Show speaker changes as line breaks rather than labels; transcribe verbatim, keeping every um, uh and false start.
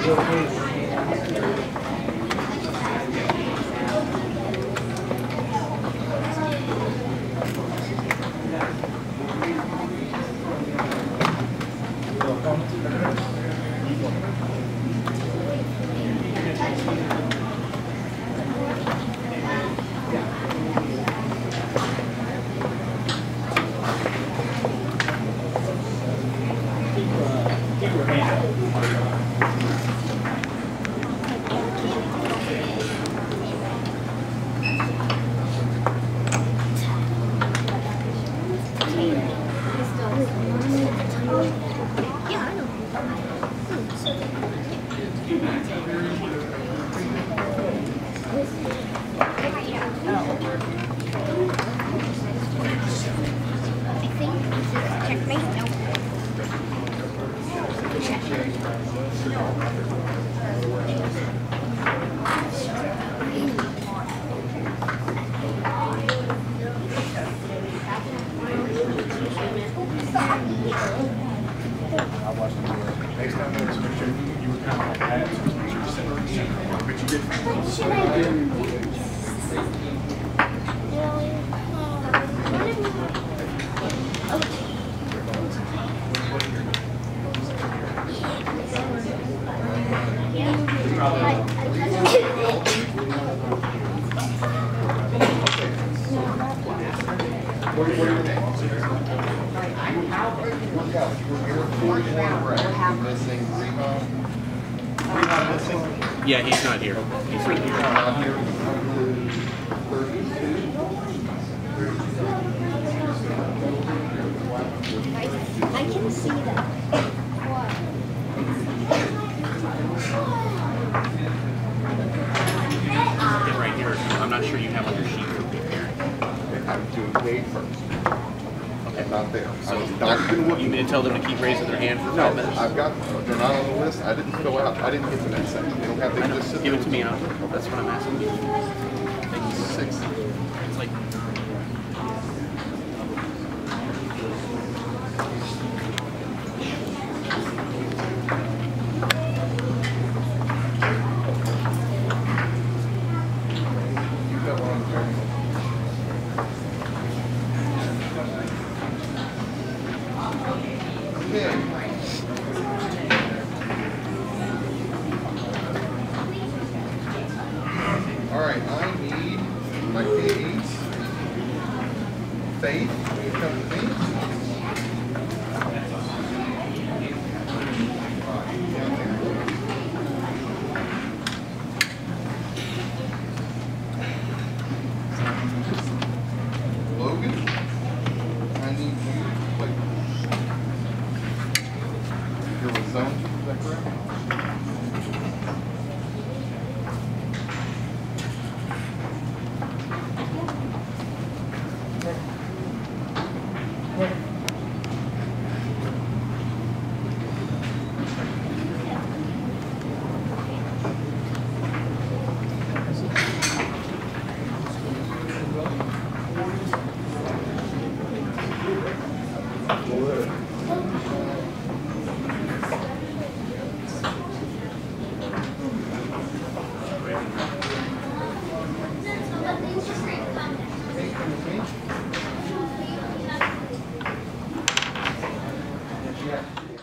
Yeah, he's not here. He's not here.
I can see that.
Get right here. I'm not sure you have on your sheet for preparing.
I'm doing paid first.
Okay.
Not there.
So
I'm not going to look.
You mean to tell them to keep raising their hand for
No,
five minutes?
I've got, they're not on the list. I didn't fill out, I didn't get to that section. They don't have, they
I know.
just sit
Give
there
it to me and
with-
I'll, that's what I'm asking you. Thank you.
Six.
It's like,
You've got one on the journey. All right, I need my K eight. Faith, will you come to me? Logan, I need you. Wait. You're with zone two, is that correct? Yeah.